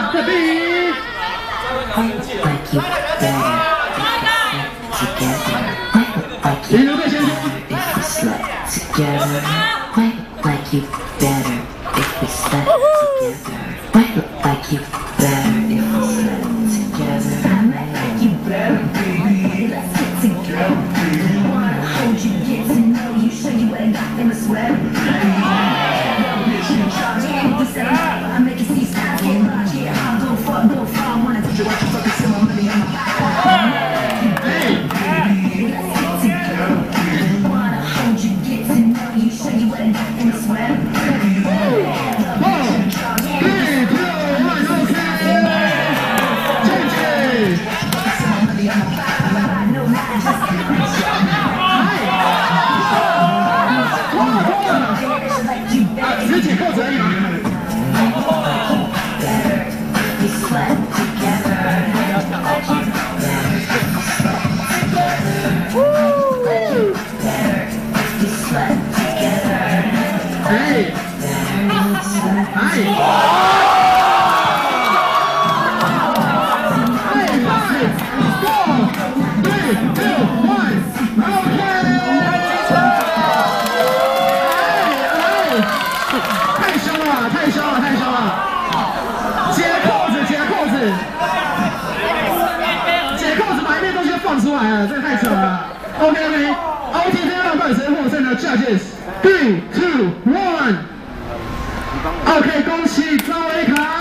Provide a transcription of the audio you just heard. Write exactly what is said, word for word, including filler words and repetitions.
这比。谁留在先锋 Together, might look like you better if we slept together. Might look like you better if we slept together. I might like you better, baby. Let's get together, baby. Wanna hold you, get to know you, show you what I got in the sweat. If we say I make you see stars get large, yeah, I'll go far, go far. I wanna take you out, you fucking see my money on my back. 只解扣子而已嘛。哎，哎。 太凶了，太凶了，太凶了！解扣子，解扣子，解扣子，把一面东西都放出来了，这太扯了。OK OK，O T 这让到底谁获胜呢 ？Judges three two one。OK， 恭喜张维凯。